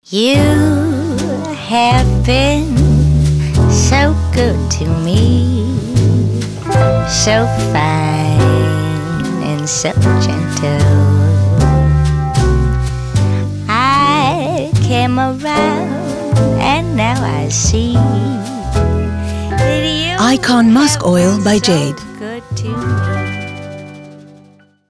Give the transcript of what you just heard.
You have been so good to me, so fine and so gentle. I came around and now I see that you Icon Musk Oil by Jade. so good to me.